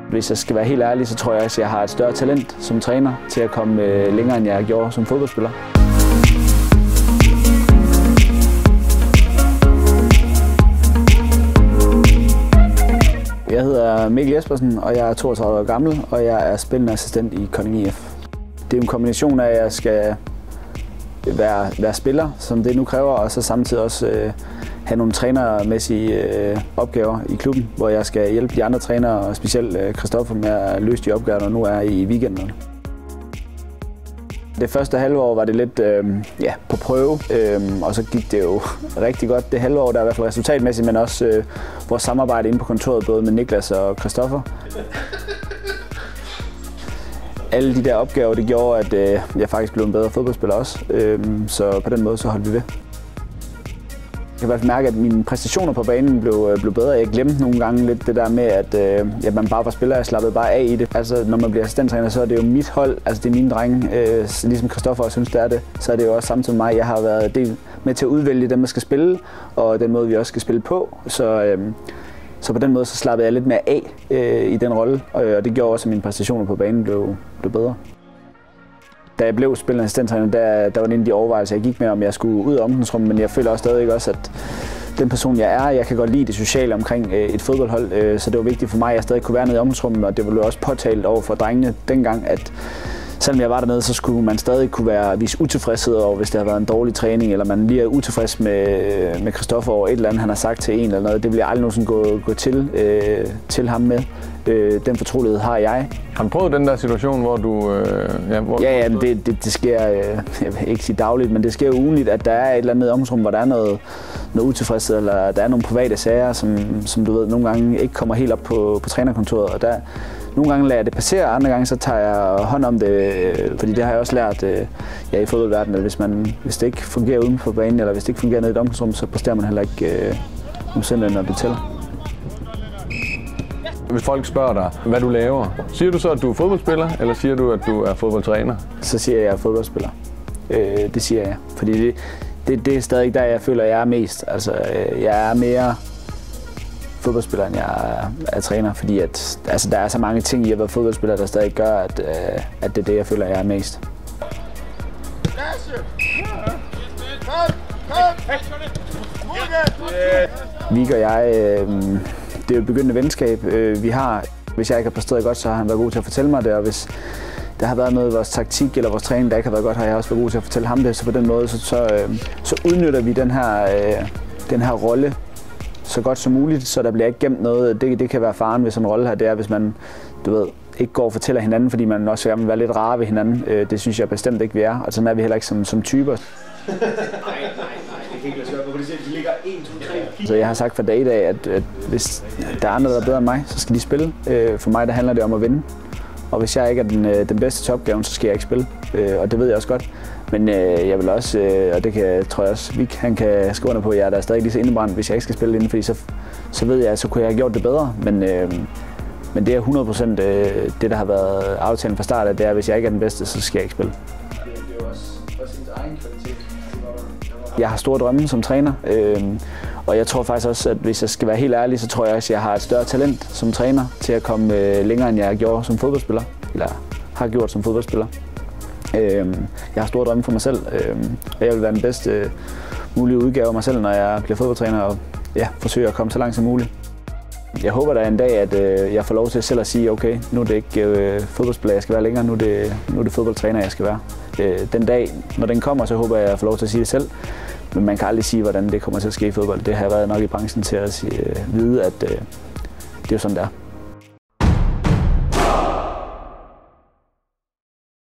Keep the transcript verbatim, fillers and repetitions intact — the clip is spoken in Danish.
Hvis jeg skal være helt ærlig, så tror jeg også, at jeg har et større talent som træner til at komme længere, end jeg gjorde som fodboldspiller. Jeg hedder Mikkel Jespersen, og jeg er toogtredive år gammel, og jeg er spillende assistent i Kolding I F. Det er en kombination af, at jeg skal være, være spiller, som det nu kræver, og så samtidig også øh, have nogle trænermæssige øh, opgaver i klubben, hvor jeg skal hjælpe de andre trænere, og specielt øh, Christoffer, med at løse de opgaver, der nu er i weekenden. Det første halve år var det lidt øh, ja, på prøve, øh, og så gik det jo rigtig godt det halve år, der er i hvert fald resultatmæssigt, men også øh, vores samarbejde inde på kontoret, både med Niklas og Christoffer. Alle de der opgaver, det gjorde, at øh, jeg faktisk blev en bedre fodboldspiller også, øh, så på den måde så holdt vi ved. Jeg kan i hvert fald mærke, at mine præstationer på banen blev, blev bedre. Jeg glemte nogle gange lidt det der med, at øh, ja, man bare var spiller, og jeg slappede bare af i det. Altså, når man bliver assistenttræner, så er det jo mit hold, altså det er mine drenge, øh, ligesom Christoffer også synes, det er det. Så er det jo også samtidig med mig, jeg har været del med til at udvælge dem, der skal spille, og den måde, vi også skal spille på. Så, øh, så på den måde, så slappede jeg lidt mere af øh, i den rolle, og, og det gjorde også, at mine præstationer på banen blev, blev bedre. Da jeg blev spillende assistenttræner, der, der var det en af de overvejelser, jeg gik med, om jeg skulle ud af omklædningsrummet, men jeg føler også stadig også, at den person, jeg er, jeg kan godt lide det sociale omkring et fodboldhold, så det var vigtigt for mig, at jeg stadig kunne være nede i omklædningsrummet, og det blev også påtalt over for drengene dengang, at selvom jeg var dernede, så skulle man stadig kunne være vise utilfredshed over, hvis det har været en dårlig træning, eller man lige er utilfreds med, med Christoffer over et eller andet, han har sagt til en eller noget. Det vil jeg aldrig nogensinde gå, gå til, øh, til ham med. Øh, den fortrolighed har jeg. Har du prøvet den der situation, hvor du... Øh, ja, hvor ja, ja, det, det, det sker, øh, jeg vil ikke sige dagligt, men det sker ugenligt, at der er et eller andet omklædningsrum, hvor der er noget, noget utilfredshed, eller der er nogle private sager, som, som du ved, nogle gange ikke kommer helt op på, på trænerkontoret. Og der, nogle gange lader jeg det passere, andre gange så tager jeg hånd om det, fordi det har jeg også lært ja, i fodboldverdenen, at hvis, man, hvis det ikke fungerer uden for banen, eller hvis det ikke fungerer nede i et omklædningsrum, så præsterer man heller ikke øh, omsindelig, når det tæller. Hvis folk spørger dig, hvad du laver, siger du så, at du er fodboldspiller, eller siger du, at du er fodboldtræner? Så siger jeg, at jeg er fodboldspiller. Øh, det siger jeg, fordi det, det, det er stadig der, jeg føler, at jeg er mest. Altså, jeg er mere fodboldspiller, end jeg er, er træner, fordi at, altså, der er så mange ting i at være fodboldspiller, der stadig gør, at, at det er det, jeg føler, jeg er mest. Vig og jeg, øh, det er jo et begyndende venskab, øh, vi har. Hvis jeg ikke har præsteret godt, så har han været god til at fortælle mig det, og hvis der har været noget i vores taktik eller vores træning, der ikke har været godt, har jeg også været god til at fortælle ham det. Så på den måde, så, så, øh, så udnytter vi den her, øh, den her rolle så godt som muligt, så der bliver ikke gemt noget. Det, det kan være faren ved sådan en rolle her, det er, hvis man, du ved, ikke går og fortæller hinanden, fordi man også gerne vil være lidt rare ved hinanden. Øh, det synes jeg bestemt ikke, vi er, og sådan er vi heller ikke som, som typer. Nej, nej, nej, det kan ikke lade sig gøre. Hvorfor det siger, de ligger en, to, tre. Så jeg har sagt fra dag i dag, at, at hvis der er andre, der er bedre end mig, så skal de spille. Øh, for mig der handler det om at vinde. Og hvis jeg ikke er den, den bedste til opgaven, så skal jeg ikke spille. Øh, og det ved jeg også godt. Men øh, jeg vil også, øh, og det kan, tror jeg også, Vig, han kan skrive under på, at jeg er der stadig lige så indebrændt, hvis jeg ikke skal spille inden, fordi så, så ved jeg, at så kunne jeg have gjort det bedre. Men, øh, men det er hundrede procent øh, det, der har været aftalen fra start af, det er, at hvis jeg ikke er den bedste, så skal jeg ikke spille. Det er jo også, også ens egen kvalitet. Jeg har store drømme som træner, øh, og jeg tror faktisk også, at hvis jeg skal være helt ærlig, så tror jeg også, at jeg har et større talent som træner til at komme øh, længere, end jeg gjorde som fodboldspiller, eller har gjort som fodboldspiller. Øh, jeg har store drømme for mig selv, øh, og jeg vil være den bedste øh, mulige udgave af mig selv, når jeg bliver fodboldtræner, og ja, forsøger at komme så langt som muligt. Jeg håber da en dag, at øh, jeg får lov til selv at sige, okay, nu er det ikke øh, fodboldspiller, jeg skal være længere, nu er det, nu er det fodboldtræner, jeg skal være. Øh, den dag, når den kommer, så håber jeg, at jeg får lov til at sige det selv. Men man kan aldrig sige, hvordan det kommer til at ske i fodbold. Det har jeg været nok i branchen til at sige, øh, vide, at øh, det er sådan, det er.